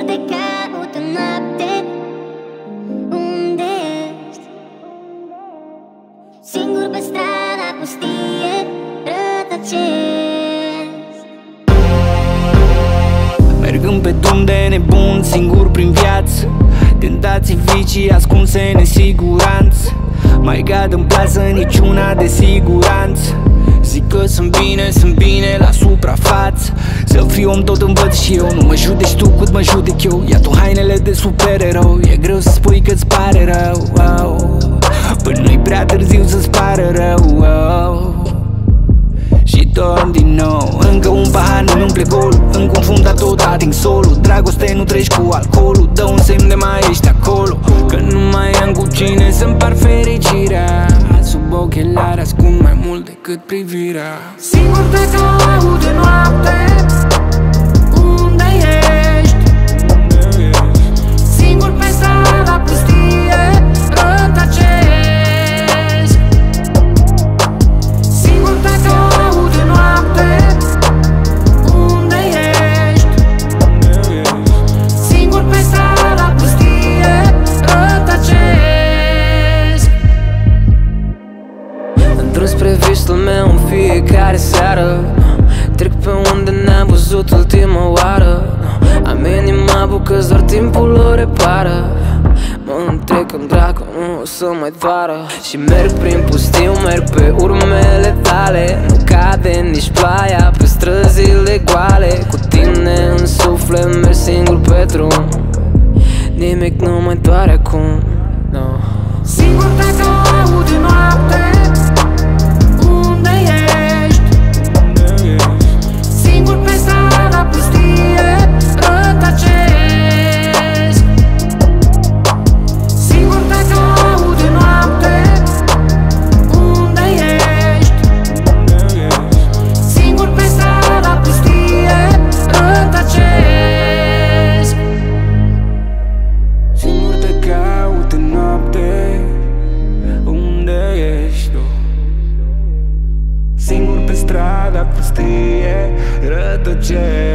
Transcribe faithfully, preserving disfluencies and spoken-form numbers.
te caut în noapte. Unde ești? Singur pe strada pustie rătăcesc. Mergând pe drum de nebun, singur prin viață, tentații, vicii ascunse, nesiguranță. Mai gad în plasă, niciuna de siguranță. Zic că sunt bine, sunt bine la suprafață. Să fiu om tot învăț și eu. Nu mă judeci tu cât mă judec eu. Ia tu hainele de supererou. E greu să spui că-ți pare rău, oh. Până nu-i prea târziu să-ți pară rău, oh. Și torn din nou. Încă un pahar nu-mi umple golul. Îmi confunda tot, ating solul. Dragoste nu treci cu alcoolul. Dă un semn de mai ești acolo. Că nu mai am cu cine să împar fericirea. Sub ochelari ascund mai mult decât privirea. Singur te caut de noapte. Unde ești? Singur pe strada pustie rătăcesc. Singur te caut de noapte. Unde ești? Singur pe strada pustie rătăcesc. Îndrum spre visul meu în fiecare seară. Trec pe unde n-am văzut ultima oară. Am inima bucă, doar timpul o repară. Mă întreg când dracu nu o să mai doară. Și merg prin pustiu, merg pe urmele tale. Nu cade nici ploaia pe străzile goale. Cu tine în suflet merg singur pe drum. Nimic nu mai doare acum, no. Singur te caut de noapte. Unde ești? Singur pe strada pustie rătăcesc. Singur te caut de noapte. Unde ești? Singur pe strada pustie rătăcesc. Singur te caut în noapte. Unde ești tu? Singur pe strada pustie rătăcesc.